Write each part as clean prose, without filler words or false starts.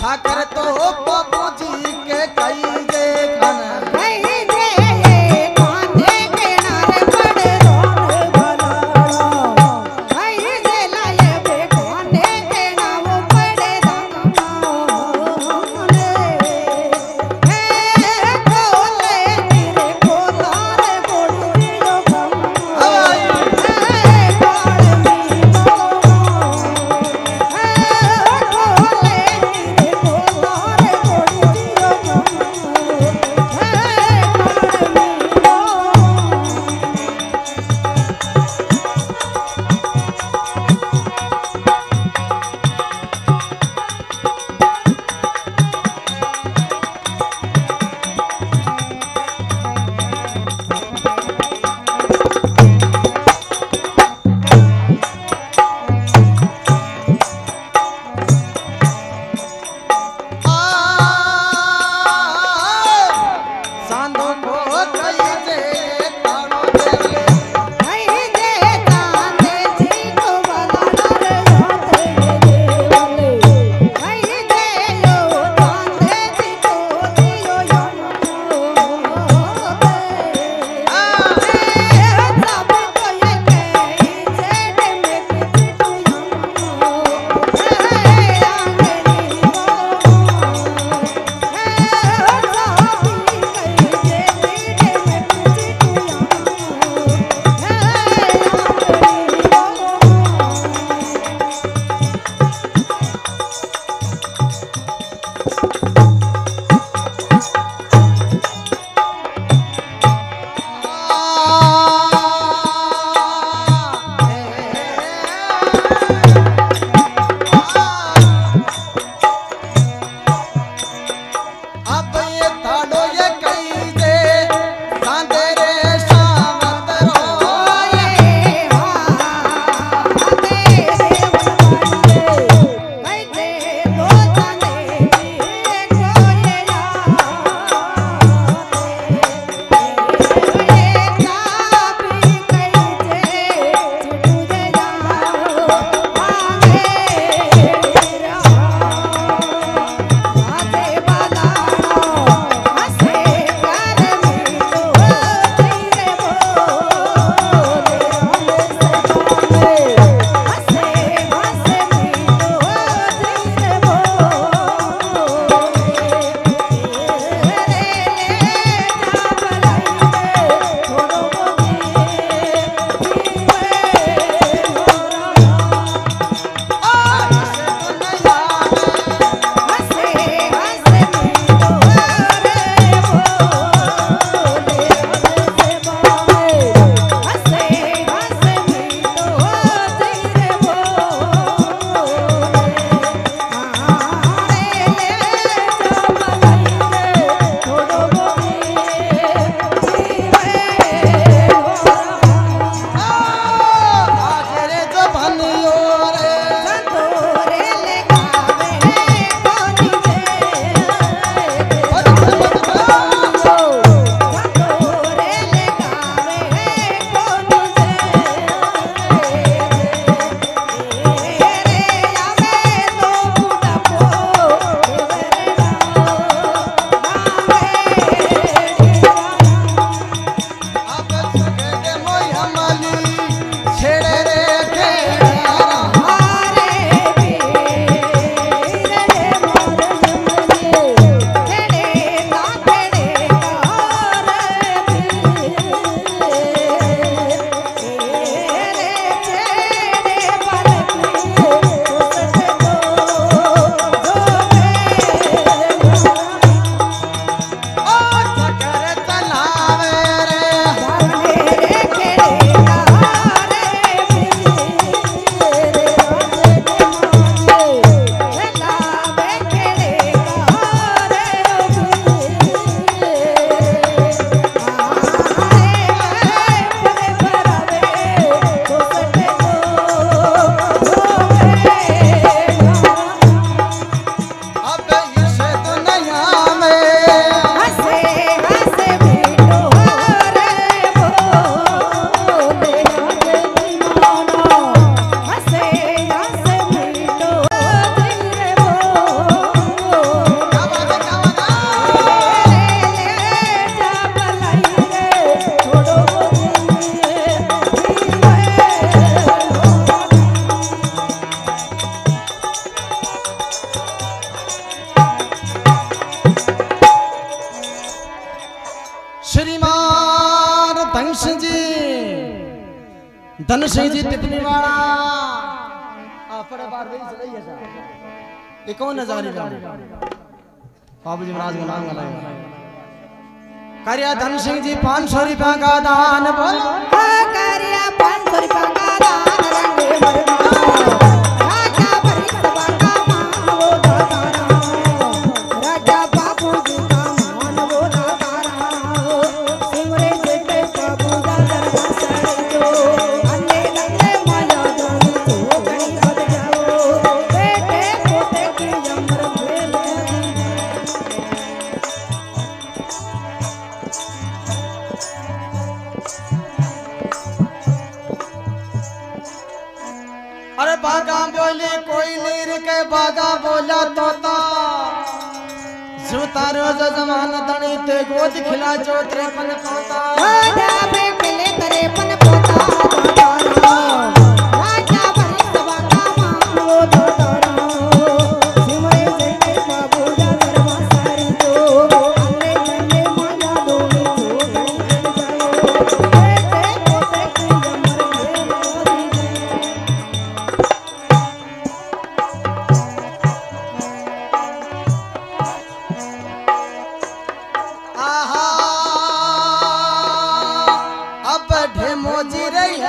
आकर तो बाबू जी के कई देखन धन सिंह जी टिप्पणी वाला अपने बार भी चलाई है साहब ये कौन नजारी गाने बाबू जी महाराज गुलाम गलाए करिया धन सिंह जी 500 रुपया का दान बोलो करिया 500 रुपया का दान रंगे मरना राजा भरी सभा का मान वो दातारा राजा बाबू जी का मान वो दातारा सिमरे जेठे बाबू का दरबार सड़े जो अन्ने नन्ने माया दोनी तो गणी बद जाओ बेटे पोते की जमर भेल अरे बागा बोले कोई नीर के बागा बोला तोता जूता रोज जमान तनी ते गोद खिला जो 53 पोता राजा बेकले 53 पोता राजा भरी सभा का मान वो दातारा सिमरे जेठे बाबू जा दरबार सारी तो अन्ने नन्ने माया दोनी तो गणी बद जाओ बेटे पोते की जमर भेल आहा अब ढेमोजी रही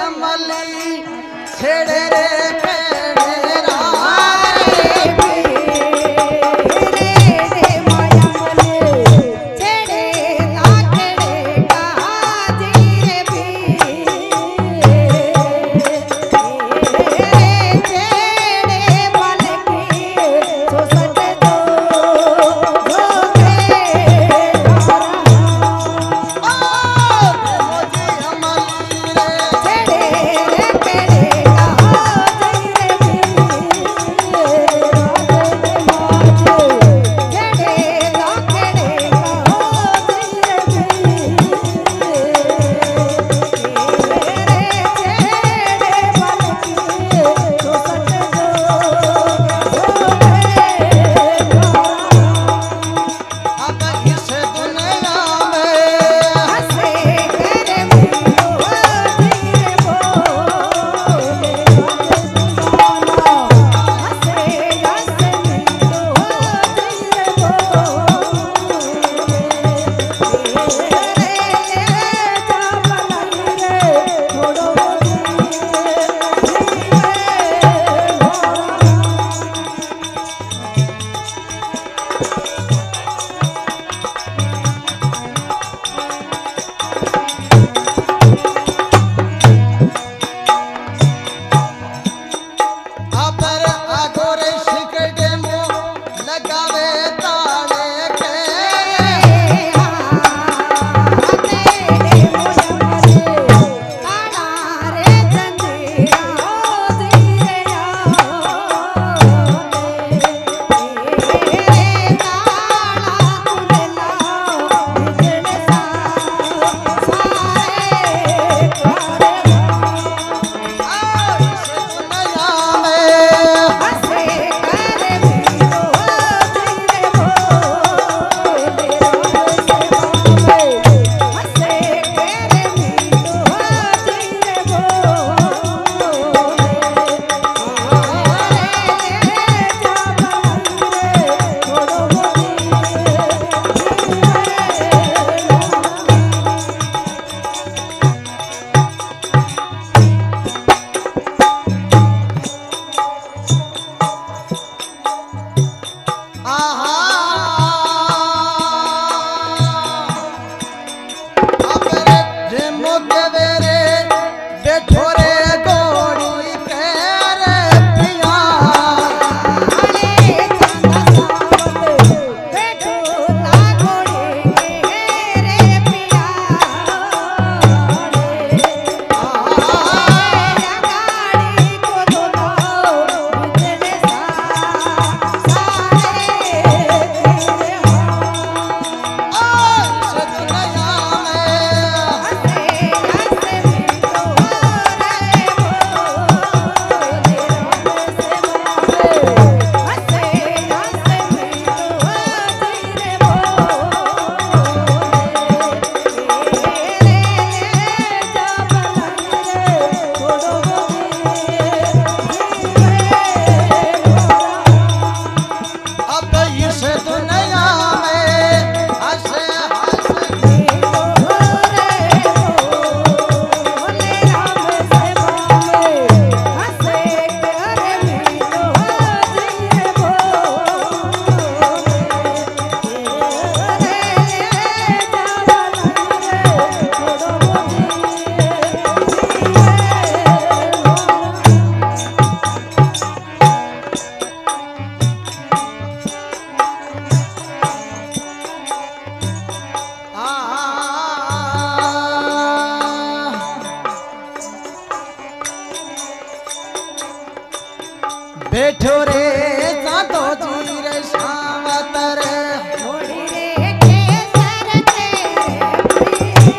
जातो जी रे शावतर घोड़ी रे केसर तेरे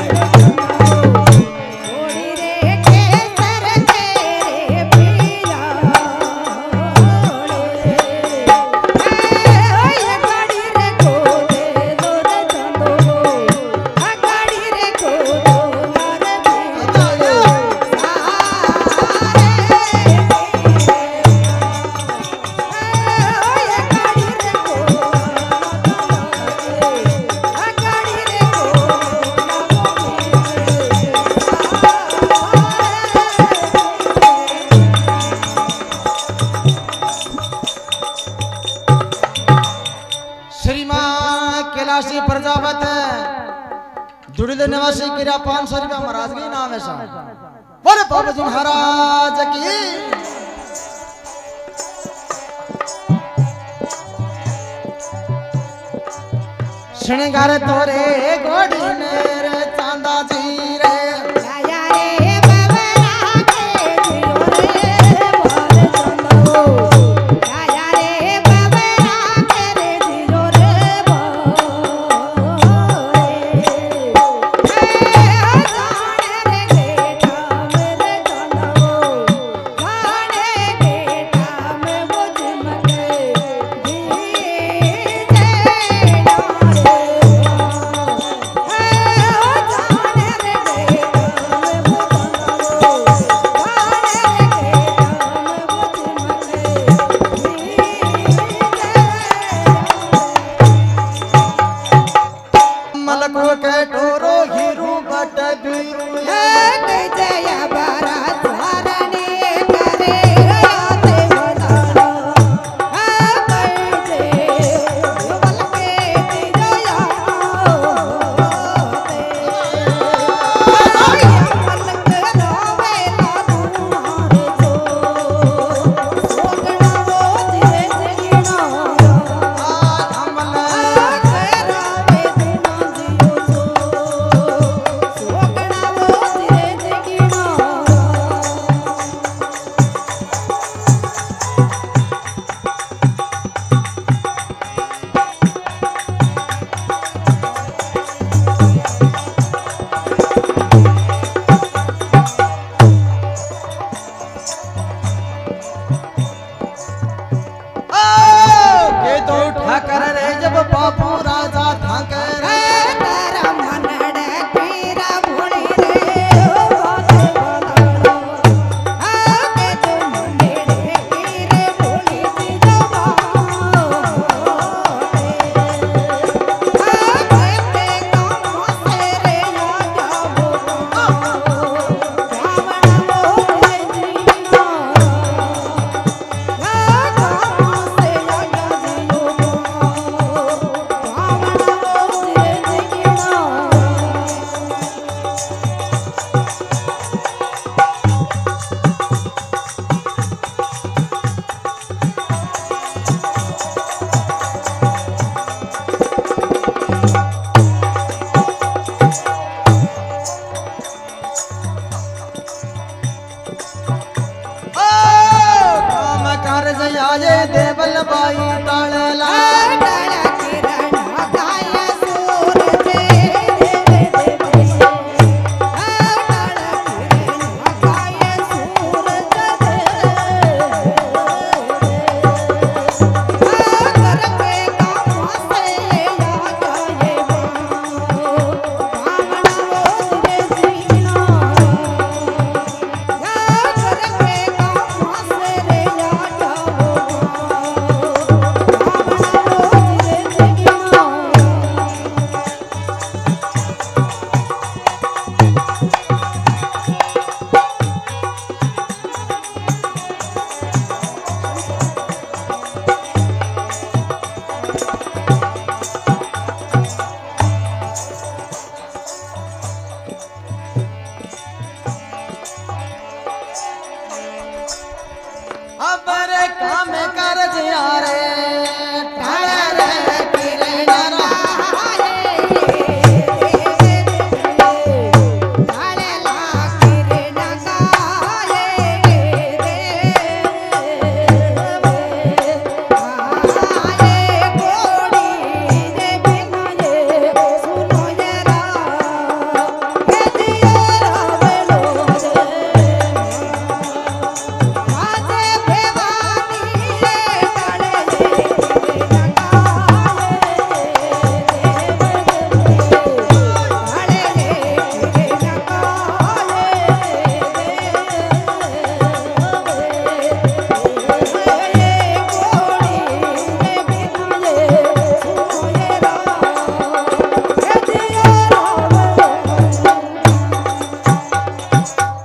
घोड़ी रे केसर तेरे पिया ओए गाड़ी रे को दे दो रे चंदो गाड़ी रे को दो मारे श्रीमान कैलाशी प्रजापत जुड़िल निवासी किरा 500 रुपया महाराज के नाम है सा बोले बाबा जी महाराज की श्रृंगार तोरे गोड़ी मेरे चांदा जी रे आया रे बबरा के जियो रे भर चंदो आया रे बबरा के रे जियो रे भर जाने रे गेटा मेरे चंदो जाने गेटा में बुझ मके मलको के टोरो हीरू बट बीरू जया बारा धारणे करे आते बताना बैठे बल के जया मन के रोवे तुम्हारे जो सोगना वो धीरे जगिना अमल करावे दिना जियो सोगना वो धीरे जगिना के तो ठाकर रे जब बापू राजा ठाकर तारा मनड़े पीरा भोली रे ओ बाते बलाड़ो आके तो मनड़े पीरे भोली सी जवा आके ते काम से रे या जाबो रावण मोहे जीना काम से लगा जियो रावण मोहे जीना काम कर जयाजे देवल बाई टाळला डाला